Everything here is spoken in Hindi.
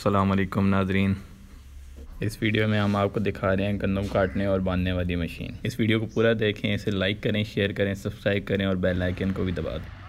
अस्सलाम वालेकुम नाजरीन। इस वीडियो में हम आपको दिखा रहे हैं गंदम काटने और बांधने वाली मशीन। इस वीडियो को पूरा देखें, इसे लाइक करें, शेयर करें, सब्सक्राइब करें और बेल आइकन को भी दबा दें।